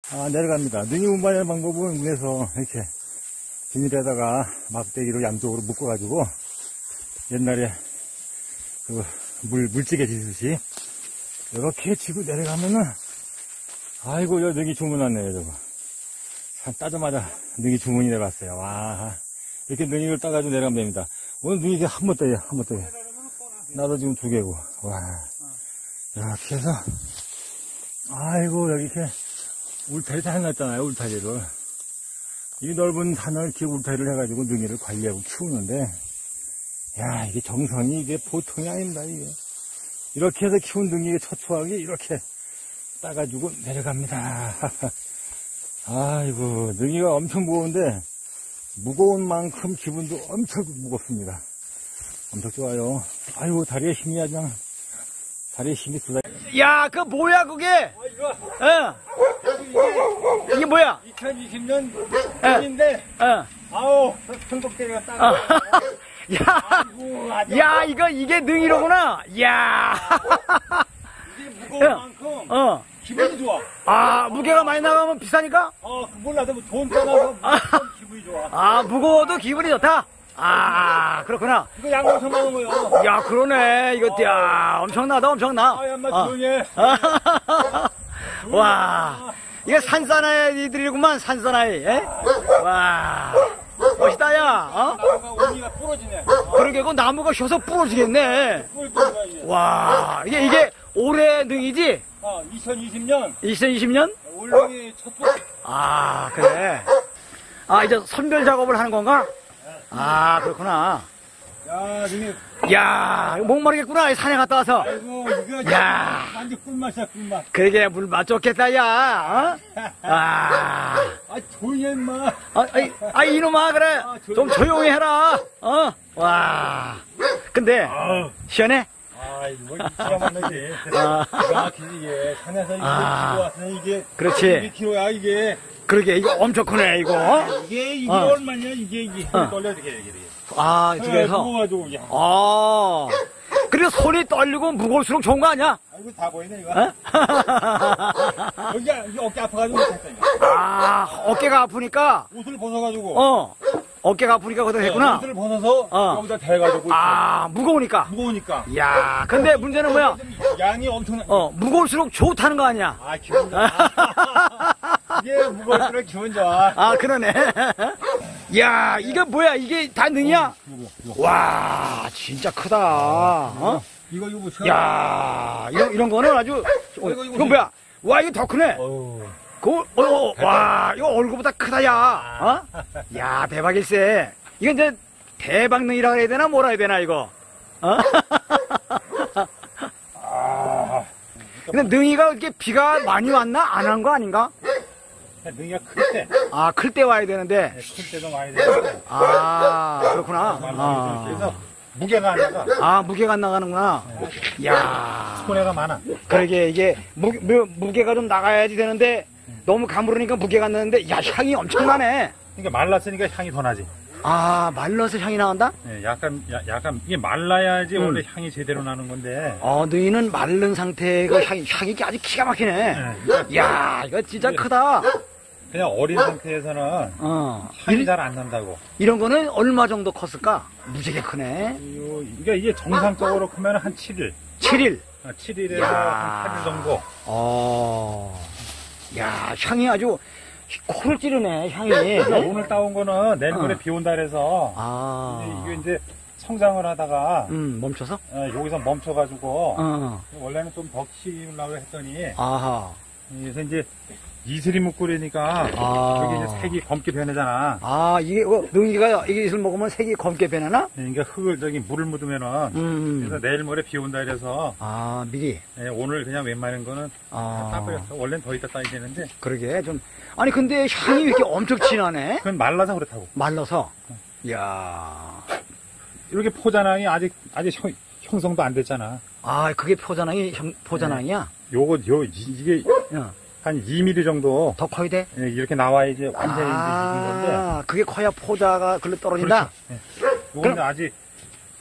내려갑니다. 능이 운반하는 방법은 위에서 이렇게 비닐에다가 막대기로 양쪽으로 묶어가지고 옛날에 그 물찌개 지듯이 이렇게 지고 내려가면은 아이고 여 능이 주문하네요. 저거 산 따자마자 능이 주문이 내려갔어요. 와 이렇게 능이를 따가지고 내려가면 됩니다. 오늘 능이 한 번 떠요. 한 번 떠요. 나도 지금 2개고 와 이렇게 해서 아이고 여기 이렇게 울타리 다 해놨잖아요. 울타리를 이 넓은 산을 이렇게 울타리를 해가지고 능이를 관리하고 키우는데 야 이게 정성이 이게 보통이 아닙니다. 이게 이렇게 해서 키운 능이의 처추하게 이렇게 따가지고 내려갑니다. 아이고 능이가 엄청 무거운데 무거운 만큼 기분도 엄청 무겁습니다. 엄청 좋아요. 아이고 다리에 힘이 그냥 다리에 힘이 쏟아. 야, 그 뭐야 그게? 이거 이게 뭐야? 2020년 인데 아우 천국대가 딱. 야, 이게 능이로구나. 야. 이게 무거운 만큼 기분이 좋아. 아, 무게가 많이 나가면 비싸니까? 몰라도 뭐 돈 떠나서 기분이 좋아. 무거워도 기분이 좋다. 그렇구나. 이거 양 엄청 많은 거요. 야, 그러네. 이거, 야, 엄청나다, 엄청나. 엄마 조용히 해. 와, 이게 산사나이들이구만, 산사나이. 와, 멋있다, 야. 나무가 온기가 부러지네. 그러게, 그 나무가 쉬어서 부러지겠네. 와, 이게 올해 능이지? 2020년. 2020년? 올해 첫 번. 그래. 이제 선별 작업을 하는 건가? 그렇구나. 야, 능이. 야, 목마르겠구나, 산에 갔다 와서. 아이고, 이거. 야. 완전 꿀맛이야, 꿀맛. 그러게, 물맛 좋겠다, 야. 조용히 해, 임마. 이놈아, 그래. 좀 조용히 해라. 와. 근데, 시원해? 이거 기가 막히지. 기가 막히지, 이게. 산에서 이거 키고 왔으니 이게. 그렇지. 이게 키로야, 이게. 그러게, 이거 엄청 크네, 이거. 이게 얼마냐, 이게. 떨려야 돼, 이게. 두 개에서. 무거워가지고, 야. 그리고 손이 떨리고 무거울수록 좋은 거 아니야? 이거 다 보이네, 이거. 여기 어깨 아파가지고 못했다, 이거. 어깨가 아프니까. 옷을 벗어가지고. 어깨가 아프니까 거기다 했구나. 옷을 벗어서 여기다 대가지고. 무거우니까. 무거우니까. 야, 근데 문제는 뭐야? 양이 엄청나. 무거울수록 좋다는 거 아니야? 기분 좋아. 이게 무거울수록 기분 좋아. 그러네. 야, 이게 뭐야? 이게 다 능이야? 와, 진짜 크다. 이거 보세요. 야, 이런 거는 아주. 이건 뭐야? 와, 이거 더 크네. 와, 이거 얼굴보다 크다, 야. 야, 대박일세. 이건 이제 대박능이라 해야 되나, 뭐라 해야 되나, 이거. 근데 능이가 이렇게 비가 많이 왔나? 안 한 거 아닌가? 능이가 클 때. 클 때 와야 되는데. 클 때도 많이 되는데. 그렇구나. 그래서 무게가 안 나가. 무게가 안 나가는구나. 야. 손해가 많아. 그러게, 이게 무게가 좀 나가야지 되는데, 너무 가무르니까 무게가 안 나는데, 야, 향이 엄청나네. 그러니까 말랐으니까 향이 더 나지. 말라서 향이 나온다? 네, 약간, 이게 말라야지 원래 향이 제대로 나는 건데. 너희는 마른 상태가 향이 아주 기가 막히네. 야, 이거 진짜 크다. 그냥 어린 상태에서는 향이 잘 안 난다고. 이런 거는 얼마 정도 컸을까? 무지개 크네. 그러니까 이게 정상적으로 크면 한 7일. 7일? 7일에서 한 8일 정도. 야, 향이 아주 코를 찌르네, 향이. 그러니까 오늘 따온 거는 내일 모레 비 온다 그래서. 이게 이제 성장을 하다가. 멈춰서? 여기서 멈춰가지고. 원래는 좀 더 키우려고 했더니. 그래서 이제 이슬이 묵고리니까. 여기 이제 색이 검게 변하잖아. 이게, 능이가 이게 이슬 먹으면 색이 검게 변하나? 그러니까 흙을 물을 묻으면은. 그래서 내일 모레 비 온다 그래서. 미리. 오늘 그냥 웬만한 거는. 따버렸어. 원래는 더 이따 따야 되는데. 그러게, 아니, 근데 향이 왜 이렇게 엄청 진하네? 그건 말라서 그렇다고. 말라서? 이야. 이렇게 포자낭이 아직 형성도 안 됐잖아. 그게 포자낭이야? 이게. 한 2mm 정도. 더 커야 돼? 이렇게 나와야지 완전히 익은 건데. 그게 커야 포자가 글로 떨어진다? 그렇죠. 요거는 아직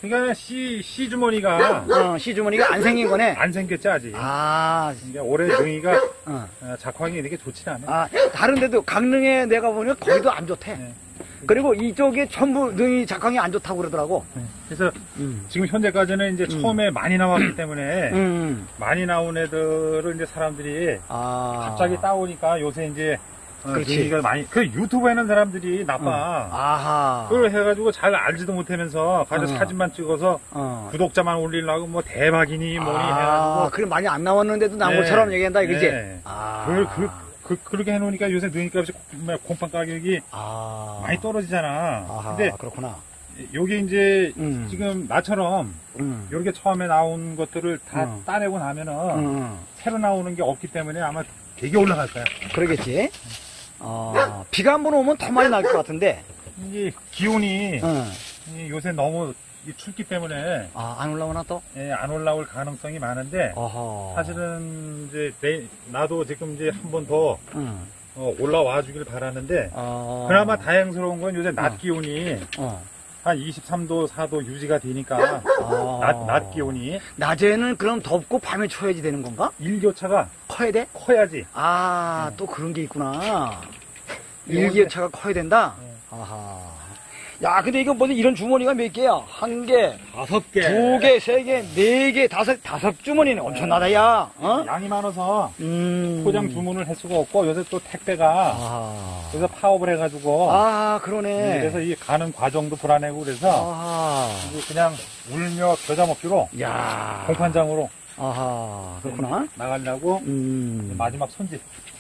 그러니까 씨 주머니가 씨 주머니가 안 생긴 거네. 안 생겼지 아직. 그러니까 올해 능이가 작황이 이렇게 좋지 않아. 다른데도 강릉에 내가 보니까 거기도 안 좋대. 네. 그리고 이쪽에 전부 능이 작황이 안 좋다고 그러더라고. 네. 그래서 지금 현재까지는 이제 처음에 많이 나왔기 때문에 많이 나온 애들을 이제 사람들이 갑자기 따오니까 요새 이제 능이가 많이 그 유튜브에 있는 사람들이 나빠. 그걸 해가지고 잘 알지도 못하면서 가서 사진만 찍어서 구독자만 올리려고 뭐 대박이니 뭐니 해가지고. 그래 많이 안 나왔는데도 나온 것처럼 얘기한다 이거지. 그렇게 해놓으니까 요새 능이값이 콩팥 가격이 많이 떨어지잖아. 근데 그렇구나. 요게 이제 지금 나처럼 요렇게 처음에 나온 것들을 다 따내고 나면은 새로 나오는 게 없기 때문에 아마 되게 올라갈 거야. 그러겠지. 비가 한번 오면 더 많이 날 것 같은데. 이제 기온이 요새 너무 춥기 때문에 안 올라오나 또? 예, 안 올라올 가능성이 많은데 사실은 이제 나도 지금 이제 한 번 더 올라와 주길 바라는데 그나마 다행스러운 건 요새 낮 기온이 한 23도, 4도 유지가 되니까 낮 기온이 낮에는 그럼 덥고 밤에 추워야지 되는 건가? 일교차가 커야 돼? 커야지. 또 그런 게 있구나. 일교차가 커야 된다? 야, 근데 이거 뭐지? 이런 주머니가 몇 개야? 한 개, 5개, 2개, 3개, 4개, 5 주머니네. 엄청나다, 야. 양이 많아서 포장 주문을 할 수가 없고 요새 또 택배가 그래서 파업을 해가지고 그러네. 그래서 이 가는 과정도 불안하고 그래서 이제 그냥 울며 겨자 먹기로 공판장으로 그렇구나. 나가려고 마지막 손질.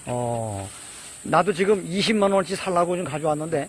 나도 지금 20만원어치 살라고 좀 가져왔는데.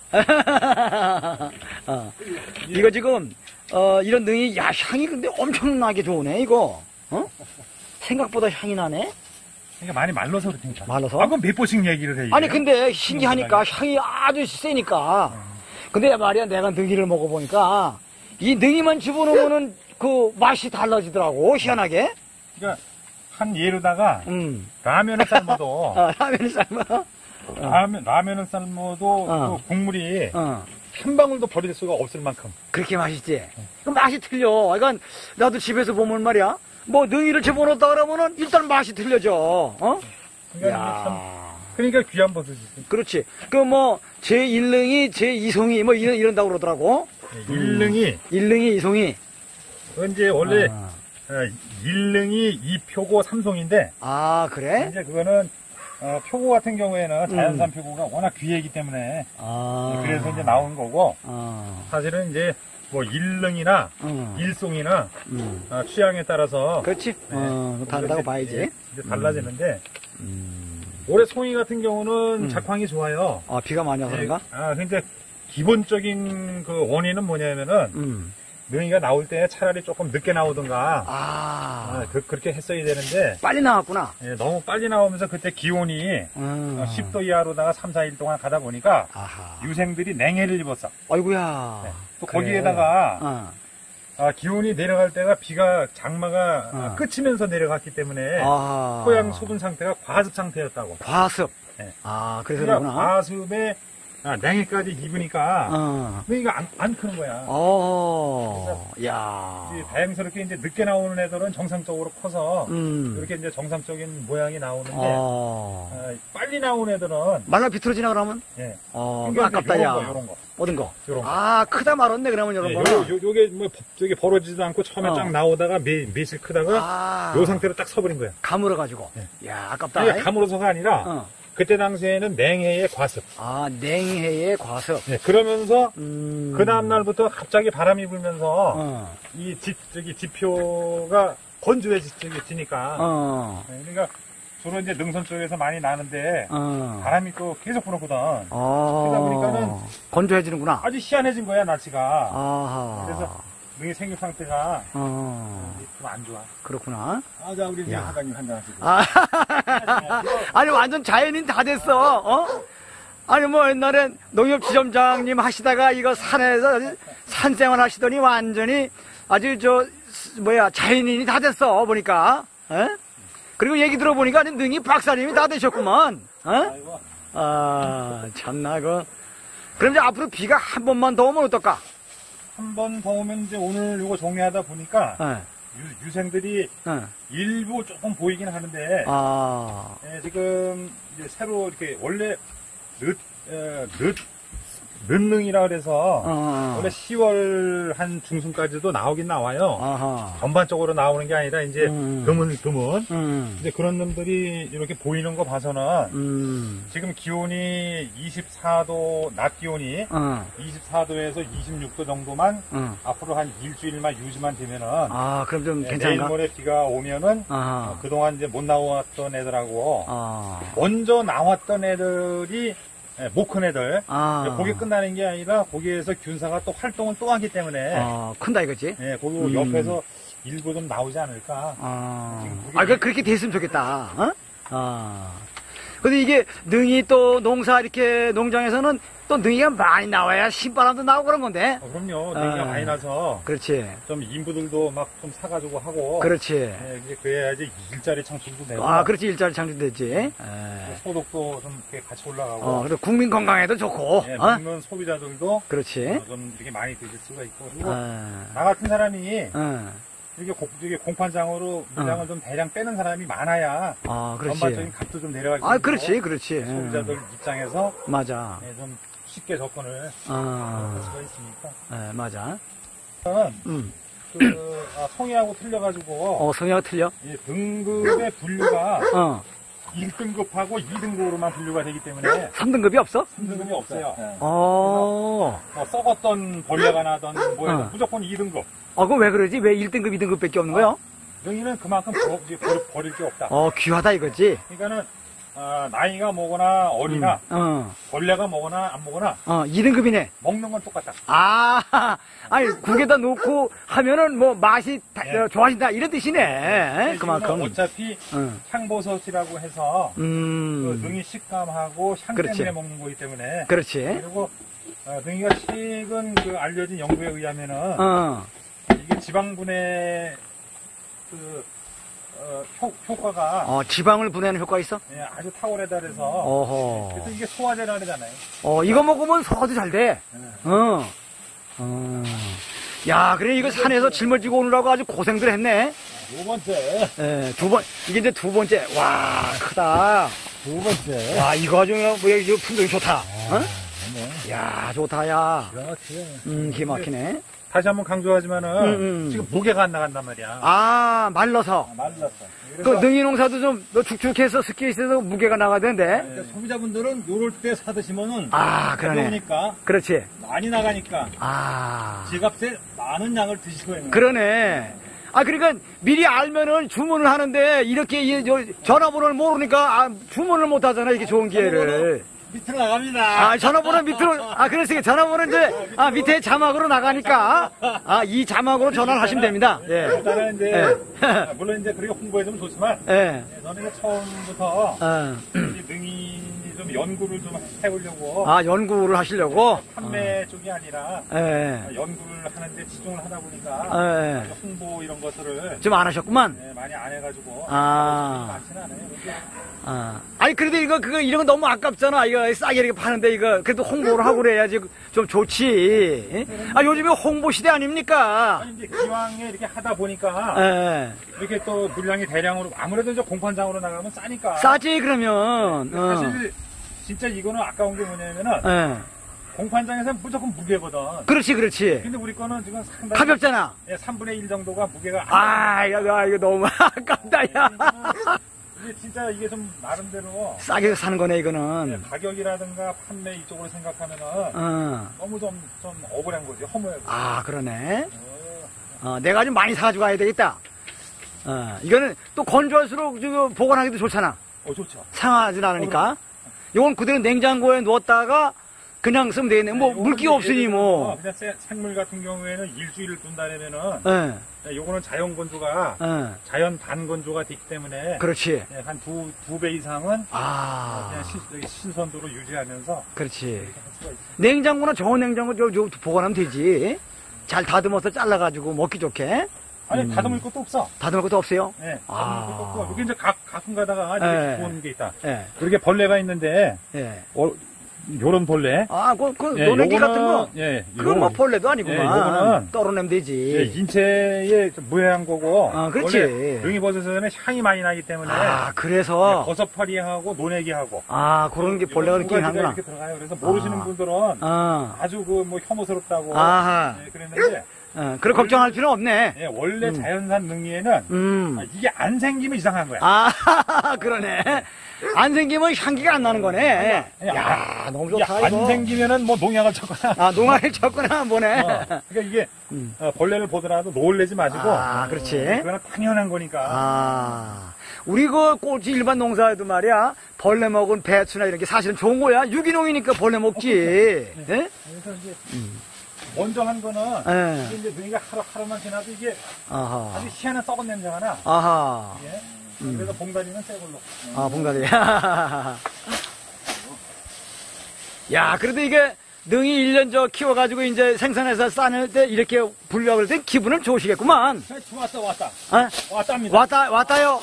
이거 지금, 이런 능이, 향이 근데 엄청나게 좋으네, 이거. 생각보다 향이 나네? 그러니까 많이 말라서 그렇다니까. 말라서? 그럼 몇 번씩 얘기를 해. 아니, 근데 신기하니까 향이 아주 세니까. 근데 말이야, 내가 능이를 먹어보니까, 이 능이만 집어넣으면은 그 맛이 달라지더라고, 희한하게. 그러니까, 한 예로다가, 라면을 삶아도. 라면을 삶아? 라면을 삶아도 그 국물이 한 방울도 버릴 수가 없을 만큼 그렇게 맛있지. 그 맛이 틀려. 그러니까 나도 집에서 보면 말이야, 뭐 능이를 집어넣었다 그러면은 일단 맛이 틀려져. 그러니까 귀한 버섯이지. 그렇지. 그 뭐 제1능이 제2송이 뭐 이런다고 그러더라고. 일능이 2송이. 이제 원래 1능이 2표고 3송인데. 그래? 이제 그거는 표고 같은 경우에는 자연산 표고가 워낙 귀하기 때문에 그래서 이제 나온 거고 사실은 이제 뭐 1능이나 1송이나 취향에 따라서 그렇지. 다르다고 봐야지. 이제 달라지는데 올해 송이 같은 경우는 작황이 좋아요. 비가 많이 와서 그런가? 근데 기본적인 그 원인은 뭐냐면은 능이가 나올 때 차라리 조금 늦게 나오든가 그렇게 했어야 되는데 빨리 나왔구나. 너무 빨리 나오면서 그때 기온이 10도 이하로다가 3, 4일 동안 가다 보니까 유생들이 냉해를 입었어. 아이고야. 또 거기에다가 기온이 내려갈 때가 비가 장마가 끝이면서 내려갔기 때문에 토양 수분 상태가 과습 상태였다고. 과습. 그래서 그러구나. 과습에 냉해까지 입으니까 능이가 안 크는 거야. 야. 다행스럽게 이제 늦게 나오는 애들은 정상적으로 커서 이렇게 이제 정상적인 모양이 나오는데 빨리 나오는 애들은 말라 비틀어지나 그러면? 이거 아깝다, 야. 요런 거. 어떤 거? 크다 말았네, 그러면 요런 거. 요게 뭐 저기 벌어지지도 않고 처음에 쫙 나오다가 매실 크다가 요 상태로 딱 서버린 거야. 가물어가지고. 야, 아깝다. 이게 가물어서가 아니라 그때 당시에는 냉해의 과습. 냉해의 과습. 그러면서 그 다음날부터 갑자기 바람이 불면서 이 지표가 건조해지니까. 그러니까 주로 이제 능선 쪽에서 많이 나는데 바람이 또 계속 불었거든. 그러다 보니까는 건조해지는구나. 아주 희한해진 거야, 날씨가. 그래서 능이 생육 상태가 좀 안 좋아. 그렇구나. 자, 우리 사장님 한잔 하시고. 아니, 완전 자연인 다 됐어. 아니, 뭐, 옛날엔 농협지점장님 하시다가 이거 산에서 산생활 하시더니 완전히 아주 자연인이 다 됐어, 보니까. 그리고 얘기 들어보니까 능이 박사님이 다 되셨구만. 참나, 그럼 이제 앞으로 비가 한 번만 더 오면 어떨까? 한 번 더 오면 이제 오늘 이거 정리하다 보니까 유생들이 일부 조금 보이긴 하는데 지금 이제 새로 이렇게 원래 늦능이라 그래서 원래 10월 한 중순까지도 나오긴 나와요. 전반적으로 나오는 게 아니라 이제 드문 이제 그런 놈들이 이렇게 보이는 거 봐서는 지금 기온이 24도 낮 기온이 24도에서 26도 정도만 앞으로 한 일주일만 유지만 되면은 그럼 좀 괜찮은가? 내일 모레 비가 오면은 그동안 이제 못 나왔던 애들하고 먼저 나왔던 애들이 못 큰 애들. 거기 끝나는 게 아니라 거기에서 균사가 또 활동을 또 하기 때문에. 큰다 이거지? 예, 거기 옆에서 일부 좀 나오지 않을까. 그렇게 됐으면 좋겠다. 근데 이게 능이 또 농사 이렇게 농장에서는 또 능이가 많이 나와야 신바람도 나오고 그런 건데. 그럼요. 능이가 많이 나서. 그렇지. 좀 인부들도 막 좀 사가지고 하고. 그렇지. 예, 이제 그래야지 일자리 창출도 되고. 그렇지. 일자리 창출되지. 소득도 좀 이렇게 같이 올라가고. 그리고 국민 건강에도 좋고. 예, 먹는 소비자들도. 그렇지. 좀 이렇게 많이 드실 수가 있고. 그리고 나 같은 사람이. 이게 공판장으로 물량을 좀 대량 빼는 사람이 많아야. 그렇지. 전반적인 값도 좀 내려갈 수 있고. 그렇지. 소비자들 입장에서. 맞아. 예, 좀 쉽게 접근을 할 수가 있으니까. 맞아. 성의하고 틀려가지고. 성의하고 틀려? 예, 등급의 분류가 1등급하고 2등급으로만 분류가 되기 때문에 3등급이 없어? 3등급이 없어요. 썩었던 벌레가 나던 무조건 2등급. 그럼 왜 그러지? 왜 1등급, 2등급밖에 없는 거야? 능이는 그만큼 버릴 게 없다. 귀하다 이거지? 그러니까는 나이가 뭐거나 어리나 벌레가 뭐거나 안 뭐거나 2등급이네. 먹는 건 똑같다. 아니 국에다 놓고 하면은 뭐 맛이 좋아진다 이런 뜻이네. 그만큼. 어차피 향버섯이라고 해서 그 능이 식감하고 향 때문에 먹는 거기 때문에. 그렇지. 그리고 능이가 최근 그 알려진 연구에 의하면은 이게 지방분해 효과가 지방을 분해하는 효과가 있어? 예, 아주 탁월하다 그래서 그래서 이게 소화제라 그러잖아요. 이거 먹으면 소화도 잘 돼. 야, 그래 이거 산에서 짊어지고 오느라고 아주 고생들 했네. 두 번째. 예, 이게 이제 두 번째. 와, 크다. 두 번째. 와, 이거 아주 이거 품종이 좋다. 야, 좋다, 야. 그렇지. 기가 막히네. 다시 한번 강조하지만은 지금 무게가 안 나간단 말이야. 말라서. 말랐어. 그 능이 농사도 좀 축축해서 습기에 있어서 무게가 나가던데. 그러니까 소비자분들은 요럴 때 사드시면은 그러네. 가벼우니까 그렇지. 많이 나가니까 지갑에 많은 양을 드시고 있는 그러네. 그러니까 미리 알면은 주문을 하는데 이렇게 전화번호를 모르니까 주문을 못 하잖아. 이게 좋은 기회를. 밑으로 나갑니다. 전화번호 밑으로, 그래서 전화번호 이제, 밑에 자막으로 나가니까, 이 자막으로 전화를 하시면 됩니다. 예. 일단은 이제, 물론 이제 그렇게 홍보해주면 좋지만, 저는 이제 처음부터, 이 능이 좀 연구를 좀 해보려고. 연구를 하시려고? 판매 쪽이 아니라, 연구를 하는데 치중을 하다 보니까, 홍보 이런 것들을. 좀 안 하셨구만? 많이 안 해가지고. 많지는 않아요. 아니, 그래도 이런 거 너무 아깝잖아. 이거 싸게 이렇게 파는데 이거, 그래도 홍보를 하고 그래야지 좀 좋지. 요즘에 홍보 시대 아닙니까? 아니, 이제 기왕에 이렇게 하다 보니까, 이렇게 또 물량이 대량으로, 아무래도 이제 공판장으로 나가면 싸니까. 싸지, 그러면. 사실, 진짜 이거는 아까운 게 뭐냐면은, 공판장에서는 무조건 무게거든. 그렇지. 근데 우리 거는 지금 상당히. 가볍잖아. 3분의 1 정도가 무게가. 이거 너무 아깝다, 야. 이게 진짜 이게 좀 나름대로. 싸게 사는 거네, 이거는. 가격이라든가 판매 이쪽으로 생각하면은. 너무 좀 억울한 거지, 허무해. 그러네. 내가 좀 많이 사가지고 가야 되겠다. 이거는 또 건조할수록 보관하기도 좋잖아. 좋죠. 상하진 않으니까. 이건 그대로 냉장고에 넣었다가 그냥 쓰면 되겠네. 물기가 없으니 뭐. 그냥 생물 같은 경우에는 일주일을 둔다면은. 요거는 자연 건조가, 자연 반건조가 되기 때문에. 그렇지. 한 두 배 이상은. 그냥 신선도로 유지하면서. 그렇지. 냉장고나 저온 냉장고 보관하면 되지. 잘 다듬어서 잘라가지고 먹기 좋게. 아니, 다듬을 것도 없어. 다듬을 것도 없어요? 네. 다듬을 것도 없고. 여기 이제 가끔 가다가 이렇게 좋은 게 있다. 이렇게 벌레가 있는데. 요런 벌레. 예, 노내기 같은 거? 예. 그건 뭐 벌레도 아니구만. 예, 요거는 떨어내면 되지. 예, 인체에 무해한 거고. 그렇지. 원래 능이버섯은 향이 많이 나기 때문에. 그래서. 예, 버섯파리하고 노내기하고. 그런 게 벌레가 느끼긴 하구나. 이렇게 들어가요. 그래서 모르시는 분들은 아주 뭐 혐오스럽다고. 예, 그랬는데. 그래 걱정할 필요는 없네. 예, 원래 자연산 능이에는 이게 안 생기면 이상한 거야. 그러네. 안 생기면 향기가 안 나는 거네. 야, 너무 좋다. 안 생기면은 뭐 농약을 쳤거나. 농약을 쳤거나 뭐네. 그러니까 이게 벌레를 보더라도 놀래지 마시고. 그렇지. 그거는 당연한 거니까. 우리 그 꽃이 일반 농사에도 말이야 벌레 먹은 배추나 이런 게 사실은 좋은 거야. 유기농이니까 벌레 먹지. 네? 그래서 이제 먼저 한 거는 이게 이제 능이가 하루만 지나도 이게 아주 희한한 썩은 냄새가 나. 예? 그래서 봉다리는 새 걸로. 봉다리. 야, 그래도 이게 능이 1년 키워가지고 이제 생산해서 싸낼 때 이렇게 분류할 때 기분은 좋으시겠구만. 왔답니다. 왔다요?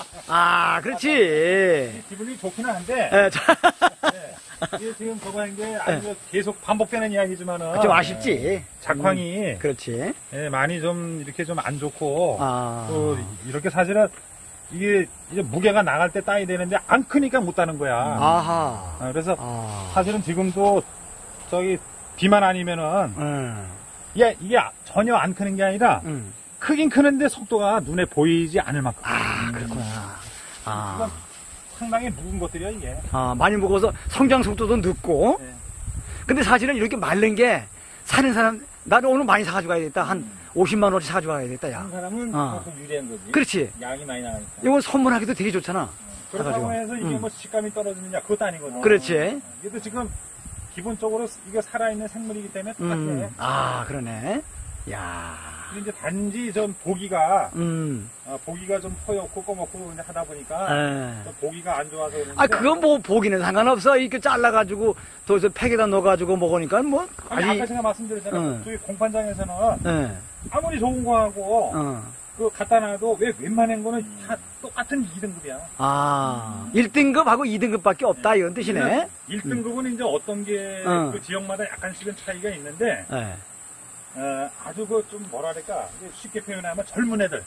그렇지. 기분이 좋기는 한데. 이게 지금 저거 한 게 아주 계속 반복되는 이야기지만은. 좀 아쉽지. 작황이. 그렇지. 예, 많이 좀 이렇게 좀 안 좋고. 또 이렇게 사실은 이게 이제 무게가 나갈 때 따야 되는데 안 크니까 못 따는 거야. 그래서 사실은 지금도 저기 비만 아니면은 이게 전혀 안 크는 게 아니라 크긴 크는데 속도가 눈에 보이지 않을 만큼. 그렇구나. 상당히 묵은 것들이야 이게. 많이 먹어서 성장 속도도 늦고. 네. 근데 사실은 이렇게 마른 게 사는 사람 나는 오늘 많이 사가지고 가야겠다. 한 50만 원어치 사가지고 가야겠다. 야. 한 사람은 조금 유리한 거지. 그렇지. 양이 많이 나가니까. 이거 선물하기도 되게 좋잖아. 그렇다고 해서 이게 뭐 식감이 떨어지느냐 그것도 아니거든. 그렇지. 이것도 지금 기본적으로 이게 살아있는 생물이기 때문에 똑같아. 그러네. 야. 근데 이제 단지 좀 보기가 보기가 좀 허옇고 검었고 이제 하다 보니까 좀 보기가 안 좋아서 그런데. 그건 뭐 보기는 상관없어. 이렇게 잘라가지고 또 팩에다 넣어가지고 먹으니까 뭐. 아까 제가 말씀드렸잖아요. 저기 공판장에서는 아무리 좋은 거하고 그 갖다 놔도 왜 웬만한 거는 다 똑같은 2등급이야. 1등급하고 2등급밖에 없다 이런 뜻이네. 1등급은 이제 어떤 게 그 지역마다 약간씩은 차이가 있는데. 아주 좀 뭐랄까 쉽게 표현하면 젊은 애들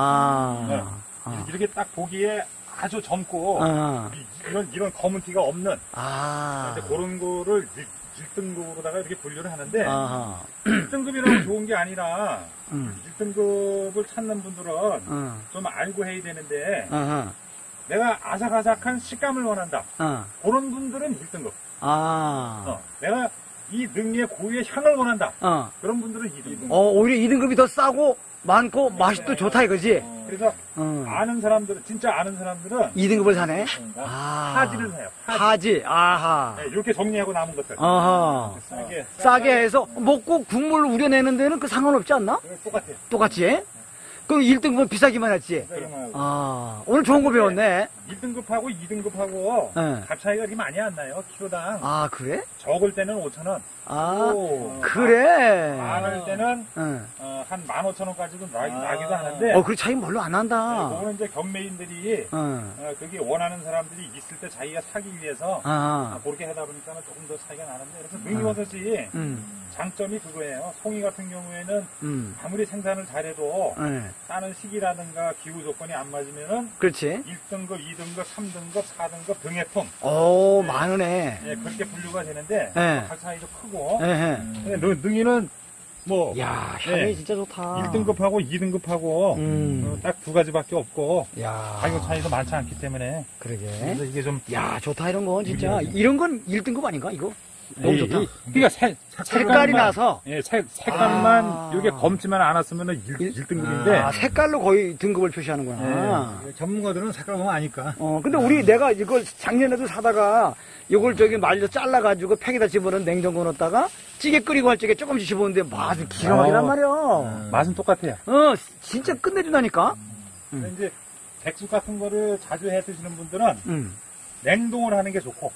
이렇게 딱 보기에 아주 젊고 이런 검은 티가 없는 그런 거를 1등급으로다가 이렇게 분류를 하는데 1등급이라고 좋은 게 아니라 1등급을 찾는 분들은 좀 알고 해야 되는데 내가 아삭아삭한 식감을 원한다 그런 분들은 1등급 내가 이 능이의 고유의 향을 원한다. 그런 분들은 2등급. 오히려 2등급이 더 싸고 많고 맛이 또 좋다 이거지. 그래서 아는 사람들은 진짜 아는 사람들은 2등급을 사네. 하지를 해요. 하지. 네, 이렇게 정리하고 남은 것들. 싸게 해서 먹고 국물 우려내는 데는 그 상관없지 않나? 똑같아요. 똑같지? 그럼 1등급은 비싸기만 했지? 오늘 좋은 거 배웠네. 1등급하고 2등급하고 값 차이가 그렇게 많이 안 나요, 키로당. 그래? 적을 때는 5,000원. 그래? 많을 때는 한 15,000원까지도 나기도 하는데. 그 차이 별로 안 난다. 그거는 이제 경매인들이 그게 원하는 사람들이 있을 때 자기가 사기 위해서 그렇게 하다 보니까 조금 더 차이가 나는데. 그래서 능이버섯이 장점이 그거예요. 송이 같은 경우에는 아무리 생산을 잘해도 따는 시기라든가 기후 조건이 안 맞으면은 그렇지. 1등급, 2등급, 3등급, 4등급 등해품. 많으네. 그렇게 분류가 되는데 각 차이도 크고. 능이는 뭐 향이 진짜 좋다. 1등급하고 2등급하고 딱 두 가지밖에 없고 가격 차이도 많지 않기 때문에. 그러게. 그래서 이게 좀 좋다 이런 건 진짜. 이런 건 1등급 아닌가 이거? 너무 좋다. 그러니까 색깔이 나서. 색깔만 이게 검지만 않았으면 1등급인데. 색깔로 거의 등급을 표시하는구나. 전문가들은 색깔 보면 아니까. 근데 내가 이걸 작년에도 사다가 이걸 말려 잘라가지고 팩에다 집어넣은 냉장고 넣었다가 찌개 끓이고 할 적에 조금씩 집어넣는데 맛이 기가 막히단 말이야. 맛은 똑같아요. 진짜 끝내준다니까. 근데 이제 백숙 같은 거를 자주 해 드시는 분들은 냉동을 하는 게 좋고.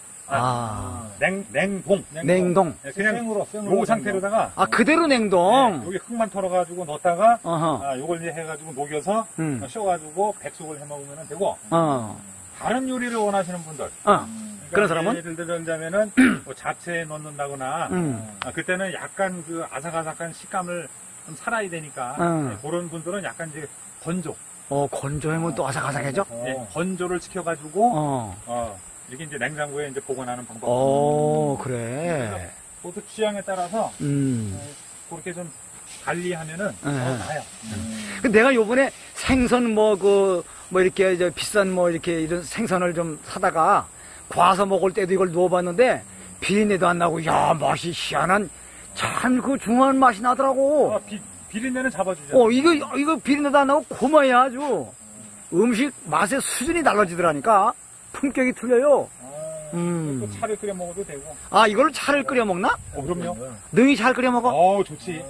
냉동. 그냥 생으로 요 상태로다가. 그대로 냉동. 여기 흙만 털어가지고 넣었다가, 요걸 이제 해가지고 녹여서, 쉬어가지고 백숙을 해 먹으면 되고, 다른 요리를 원하시는 분들, 그런 사람은? 예를 들자면은 뭐 잡채에 넣는다거나 그때는 약간 그 아삭아삭한 식감을 좀 살아야 되니까 그런 분들은 약간 이제 건조. 건조하면 또 아삭아삭해져? 건조를 시켜가지고 이렇게 이제 냉장고에 이제 보관하는 방법. 그래. 그것도 취향에 따라서 그렇게 좀 관리하면은 나아요. 근데 내가 요번에 생선 이렇게 이제 비싼 이렇게 이런 생선을 좀 사다가 과서 먹을 때도 이걸 누워봤는데 비린내도 안 나고, 야, 맛이 희한한, 참 그 중한 맛이 나더라고. 비린내는 잡아주죠. 이거 비린내도 안 나고 고마야 아주. 음식 맛의 수준이 달라지더라니까. 품격이 틀려요. 또 차를 끓여 먹어도 되고. 이걸 차를 끓여 먹나? 그럼요. 능이 잘 끓여 먹어? 좋지.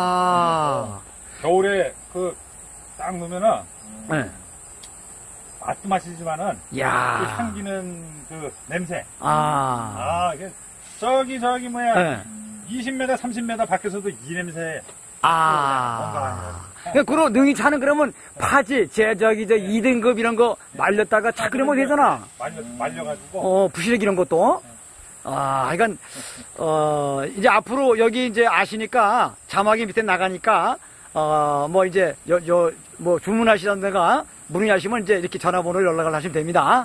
겨울에 딱 넣으면은, 맛도 맛이지만은, 그 향기는 그 냄새. 이게 저기 20m, 30m 밖에서도 이 냄새. 그럼 능이 차는 그러면 파지, 저 2등급 이런 거 말렸다가 차 끓여 먹으면 되잖아. 말려가지고. 부시래기 이런 것도. 그러니까, 이제 앞으로 여기 이제 아시니까, 자막이 밑에 나가니까, 이제, 주문하시던가, 문의하시면 이제 이렇게 전화번호를 연락을 하시면 됩니다.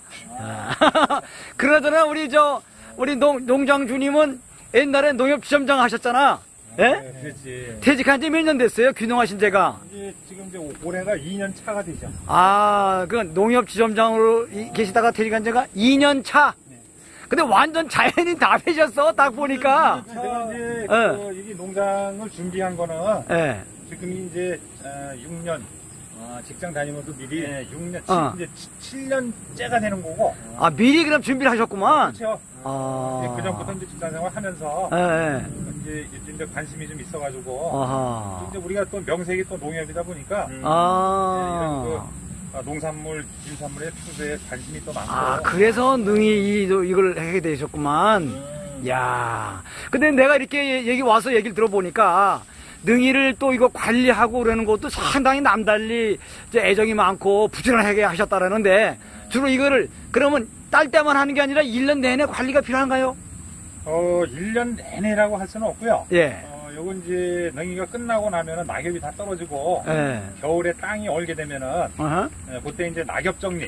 그러더나, 우리 농장주님은 옛날에 농협지점장 하셨잖아. 예? 그렇지. 퇴직한 지 몇 년 됐어요? 귀농하신 제가. 지금 이제 올해가 2년 차가 되죠. 그 농협지점장으로 계시다가 퇴직한 지가 2년 차. 근데 완전 자연인 다 되셨어, 딱 보니까. 제가 이제 이 농장을 준비한 거는 지금 이제 6년 직장 다니면서 미리 6년, 이제 7년째가 되는 거고. 미리 그럼 준비를 하셨구만. 그렇죠. 그 전부터 이제 직장 생활 하면서 이제 관심이 좀 있어가지고 이제 우리가 또 명색이 또 농협이다 보니까 이런 농산물, 윤산물의 추수에 관심이 또 많고. 그래서 능이 이걸 하게 되셨구만. 야, 근데 내가 이렇게 와서 얘기를 들어보니까 능이를 또 이거 관리하고 그러는 것도 상당히 남달리 이제 애정이 많고 부지런하게 하셨다라는데, 주로 이거를 그러면 딸 때만 하는 게 아니라 1년 내내 관리가 필요한가요? 1년 내내라고 할 수는 없고요. 요건 이제 능이가 끝나고 나면은 낙엽이 다 떨어지고 겨울에 땅이 얼게 되면은 그때 이제 낙엽 정리.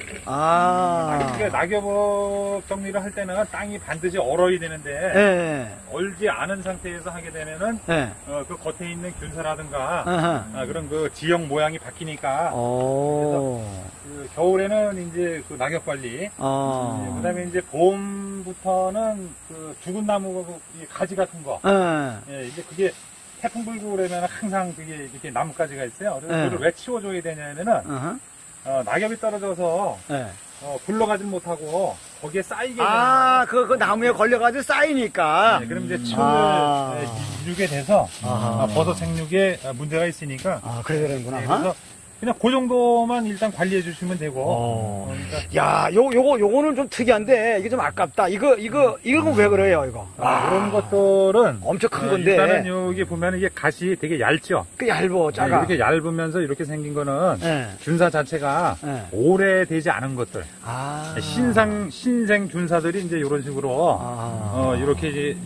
낙엽 정리를 할 때는 땅이 반드시 얼어야 되는데 얼지 않은 상태에서 하게 되면은 그 겉에 있는 균사라든가 그런 그 지형 모양이 바뀌니까 그래서 그 겨울에는 이제 그 낙엽 관리. 그다음에 이제 봄부터는 그 죽은 나무 가지 같은 거. 이제 그게 태풍 불고 그러면 항상 그게 이렇게 나뭇가지가 있어요. 그래서 그걸 왜 치워줘야 되냐면은 낙엽이 떨어져서 굴러가지 못하고 거기에 쌓이게 되는 그 나무에 걸려가지고 쌓이니까. 그럼 이제 층을 이루게 돼서 버섯 생육에 문제가 있으니까. 그래야 되는구나. 그래서 그냥 그 정도만 일단 관리해 주시면 되고. 야, 요거는 좀 특이한데, 이게 좀 아깝다. 이거 왜 그래요, 이거? 그런 것들은. 엄청 큰 건데. 일단은 여기 보면 이게 갓이 되게 얇죠? 얇어, 작아. 이렇게 얇으면서 이렇게 생긴 거는 균사 자체가 오래되지 않은 것들. 신생 균사들이 이제 이런 식으로, 이렇게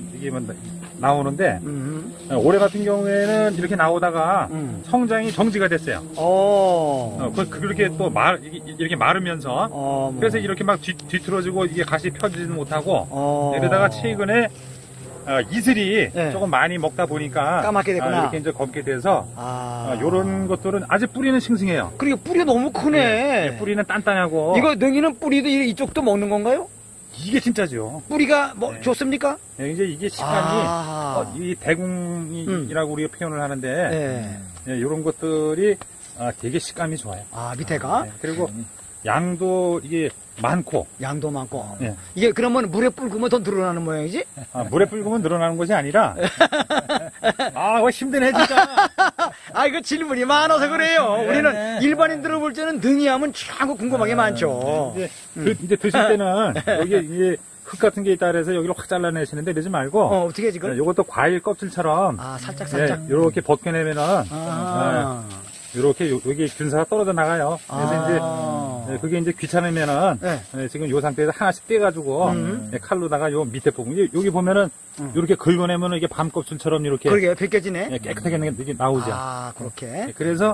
나오는데, 올해 같은 경우에는 이렇게 나오다가 성장이 정지가 됐어요. 그렇게 또 이렇게 마르면서 그래서 이렇게 막 뒤틀어지고 이게 갓이 펴지지는 못하고 이러다가 최근에 이슬이 조금 많이 먹다 보니까 까맣게 됐구나. 이렇게 이제 검게 돼서 요런 것들은 아직 뿌리는 싱싱해요. 그리고 뿌리가 너무 크네. 뿌리는 단단하고. 이거 능이는 뿌리도 이쪽도 먹는 건가요? 이게 진짜죠. 뿌리가 좋습니까? 이제 이게 식감이 이 대궁이라고 우리가 표현을 하는데 이런 것들이 되게 식감이 좋아요. 밑에가? 그리고 양도 이게 많고. 양도 많고. 이게 그러면 물에 불구면 더 늘어나는 모양이지? 물에 불구면 늘어나는 것이 아니라. 그거 힘드네, 진짜. 이거 질문이 많아서 그래요. 우리는 일반인들을 볼 때는 능이 하면 참 궁금하게 많죠. 이제 드실 때는 여기 이제 흙 같은 게 있다 그래서 여기를 확 잘라내시는데 그러지 말고. 어떻게 해, 지금? 요것도 과일 껍질처럼. 살짝. 이렇게 벗겨내면은. 이렇게 여기 균사가 떨어져 나가요. 그래서 이제 그게 이제 귀찮으면은 지금 요 상태에서 하나씩 떼가지고 칼로다가 요 밑에 부분 여기 보면은 이렇게 긁어내면은 이게 밤껍질처럼 이렇게 그러게 벗겨지네. 깨끗하게 이게 나오죠. 아 그렇게. 그래서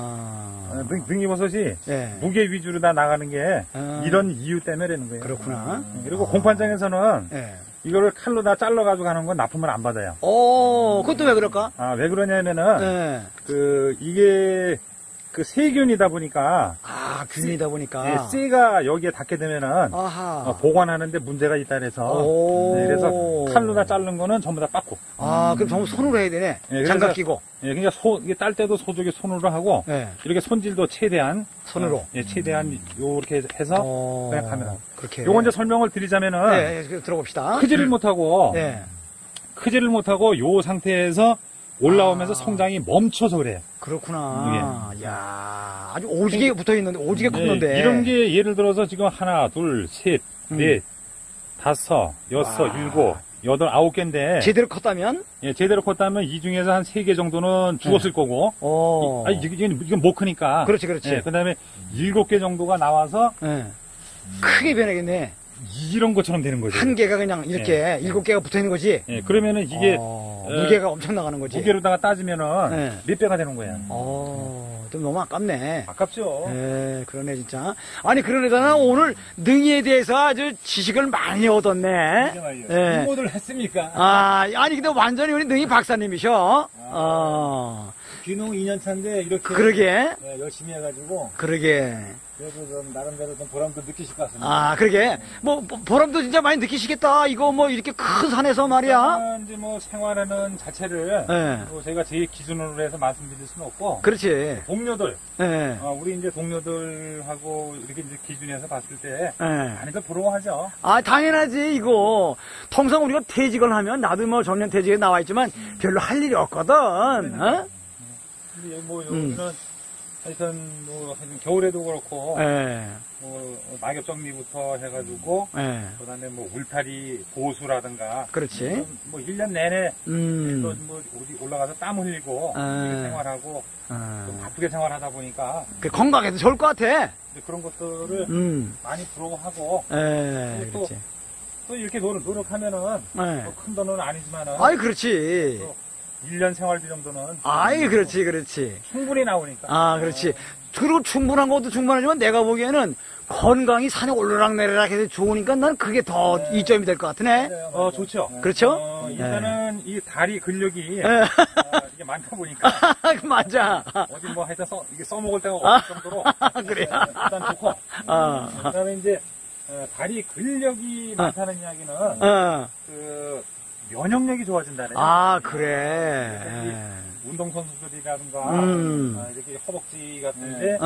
능이버섯이 무게 위주로 다 나가는 게 이런 이유 때문에라는 거예요. 그렇구나. 그리고 공판장에서는 이거를 칼로 다 잘라가지고 가는 건 납품을 안 받아요. 그것도 왜 그럴까? 왜 그러냐면은, 이게, 세균이다 보니까. 균이다 보니까. 씨가 여기에 닿게 되면은, 보관하는데 문제가 있다 그래서. 그래서 칼로 다 자른 거는 전부 다 빻고. 그럼 전부 손으로 해야 되네. 장갑 끼고. 그러니까 이게 딸 때도 소독이 손으로 하고, 이렇게 손질도 최대한. 손으로? 최대한 요렇게 해서, 그냥 가면. 그렇게. 요건 이제 설명을 드리자면은. 들어봅시다. 크지를 못하고, 크지를 못하고 요 상태에서 올라오면서 성장이 멈춰서 그래요. 그렇구나. 야 아주 오지게 붙어 있는데, 오지게 컸는데. 이런 게 예를 들어서 지금 하나, 둘, 셋, 넷, 다섯, 여섯, 일곱, 여덟, 아홉 개인데. 제대로 컸다면? 제대로 컸다면 이 중에서 한 3개 정도는 죽었을 거고. 이건 못 크니까. 그렇지. 그 다음에 7개 정도가 나와서. 크게 변하겠네. 이런 것처럼 되는 거죠. 한 개가 그냥 이렇게 7개가 붙어 있는 거지. 그러면은 이게 무게가 엄청 나가는 거지. 무게로다가 따지면은 몇 배가 되는 거야. 좀 너무 아깝네. 아깝죠. 그러네 진짜. 아니 그러니까 오늘 능이에 대해서 아주 지식을 많이 얻었네. 공부를 했습니까? 아니 근데 완전히 우리 능이 박사님이셔. 귀농 2년 차인데 이렇게 그러게. 열심히 해가지고. 그러게. 그래도 좀 나름대로 좀 보람도 느끼실 것 같습니다. 그러게. 뭐 보람도 진짜 많이 느끼시겠다. 이거 뭐 이렇게 큰 산에서 말이야. 이제 뭐 생활하는 자체를 뭐 저희가 제 기준으로 해서 말씀드릴 수는 없고. 그렇지. 동료들. 우리 이제 동료들하고 이렇게 이제 기준에서 봤을 때 많이들 부러워하죠. 당연하지 이거. 통상 우리가 퇴직을 하면 나도 뭐 정년 퇴직에 나와 있지만 별로 할 일이 없거든. 근데 뭐 여기는 하여튼 겨울에도 그렇고 뭐 낙엽 정리부터 해가지고 그다음에 뭐 울타리 보수라든가 그렇지. 뭐 1년 내내 또 뭐 어디 올라가서 땀 흘리고 생활하고 좀 바쁘게 생활하다 보니까 건강에도 좋을 것 같아. 그런 것들을 많이 부러워하고 또 이렇게 노력하면은 큰 돈은 아니지만은 그렇지. 1년 생활비 정도는. 그렇지. 충분히 나오니까. 그렇지. 그리고 충분한 것도 충분하지만 내가 보기에는 건강이 산에 오르락내리락 해서 좋으니까 난 그게 더 이점이 될 것 같으네. 좋죠. 그렇죠? 일단은 이 다리 근력이 이게 많다 보니까. 맞아. 어디 뭐 하여튼 이게 써먹을 데가 없을 정도로. 그래요. 일단 좋고. 그 다음에 이제 다리 근력이 많다는 이야기는 면역력이 좋아진다네. 그래. 운동선수들이라든가, 이렇게 허벅지 같은데,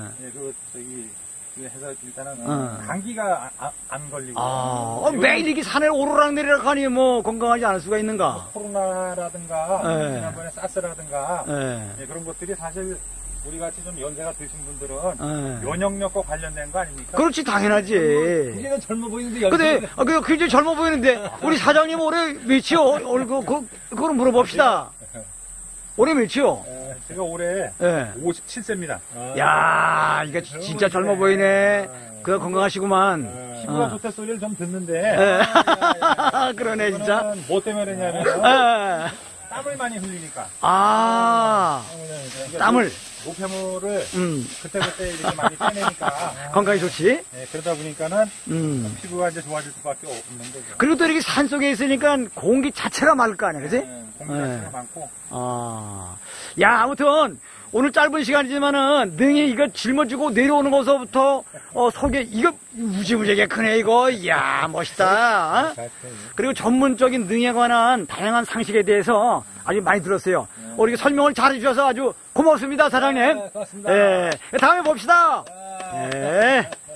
해서 일단은, 감기가 안 걸리고. 매일 이렇게 산에 오르락내리락 하니 뭐 건강하지 않을 수가 있는가? 코로나라든가, 지난번에 사스라든가, 그런 것들이 사실, 우리 같이 좀 연세가 드신 분들은 면역력과 관련된 거 아닙니까? 그렇지, 당연하지. 그게 젊어 보이는데 근데 그게 젊어 보이는데 우리 사장님 올해 몇이요? 그걸 물어봅시다. 올해 몇이요? 제가 올해 57세입니다. 야, 이거 진짜 젊어 보이네. 건강하시구만. 피부가 좋다 소리를 좀 듣는데. 그러네, 진짜. 뭐 때문에 그러냐면 땀을 많이 흘리니까. 땀을. 노폐물을 그때그때 이렇게 많이 빼내니까 건강이 좋지. 그러다 보니까는 피부가 이제 좋아질 수밖에 없는 거죠. 그리고 또 이렇게 산 속에 있으니까 공기 자체가 맑을 거 아니야, 그지? 공기 자체가 많고. 야, 아무튼 오늘 짧은 시간이지만은 능이 이거 짊어지고 내려오는 것서부터 속에 이거 무지무지하게 크네 이거. 이야, 멋있다. 그리고 전문적인 능에 관한 다양한 상식에 대해서 아주 많이 들었어요. 우리 설명을 잘 해주셔서 아주 고맙습니다, 사장님. 고맙습니다. 다음에 봅시다.